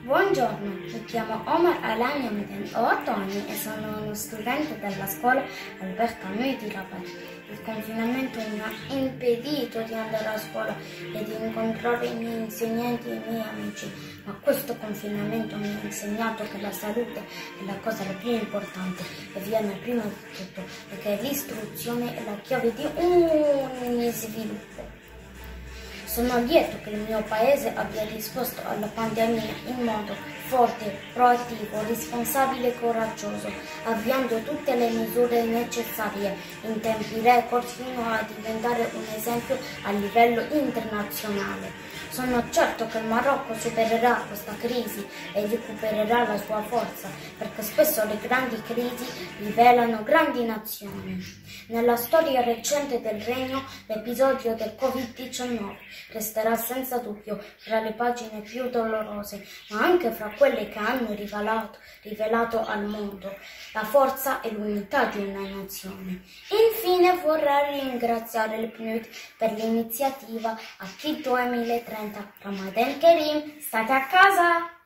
Buongiorno, mi chiamo Omar Alani Hamden, ho 8 anni e sono uno studente della scuola Albert Camus di Rabat. Il confinamento mi ha impedito di andare a scuola e di incontrare i miei insegnanti e i miei amici, ma questo confinamento mi ha insegnato che la salute è la cosa la più importante e viene prima di tutto, perché l'istruzione è la chiave di ogni sviluppo. Sono lieto che il mio paese abbia risposto alla pandemia in modo forte, proattivo, responsabile e coraggioso, avviando tutte le misure necessarie in tempi record fino a diventare un esempio a livello internazionale. Sono certo che il Marocco supererà questa crisi e recupererà la sua forza, perché spesso le grandi crisi rivelano grandi nazioni. Nella storia recente del Regno, l'episodio del Covid-19 resterà senza dubbio fra le pagine più dolorose, ma anche fra quelle che hanno rivelato al mondo la forza e l'unità di una nazione. Infine vorrei ringraziare il PNUD per l'iniziativa Akid 2030. Ramadan Kareem, state a casa!